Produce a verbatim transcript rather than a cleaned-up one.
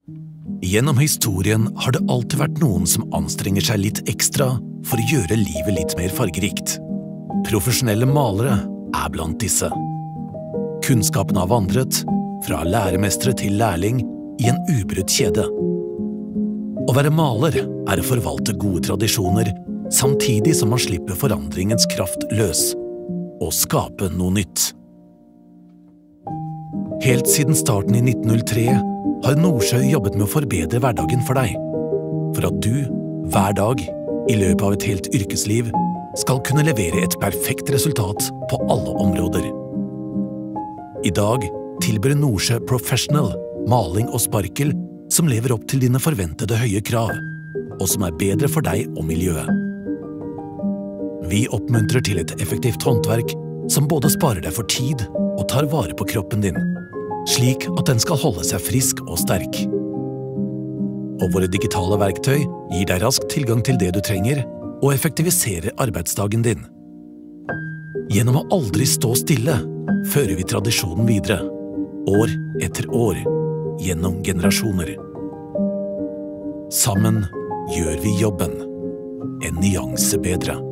Gjennom historien har det alltid vært noen som anstrenger seg litt ekstra for å gjøre livet litt mer fargerikt. Profesjonelle malere er blant disse. Kunnskapen har vandret fra læremestre til lærling i en ubrutt kjede. Å være maler er å forvalte gode tradisjoner, samtidig som man slipper forandringens kraft løs og skape noe nytt. Helt siden starten i nitten null tre har Nordsjø jobbet med å forbedre hverdagen for deg, for at du, hver dag, i løpet av et helt yrkesliv, skal kunne levere et perfekt resultat på alle områder. I dag tilbyr Nordsjø Professional maling og sparkel som lever opp til dine forventede høye krav, og som er bedre for deg og miljøet. Vi oppmuntrer til et effektivt håndverk som både sparer deg for tid og tar vare på kroppen din, slik at den skal holde seg frisk og sterk. Og våre digitale verktøy gir deg rask tilgang til det du trenger og effektiviserer arbeidsdagen din. Gjennom å aldri stå stille fører vi tradisjonen videre, år etter år, gjennom generasjoner. Sammen gjør vi jobben en nyanse bedre.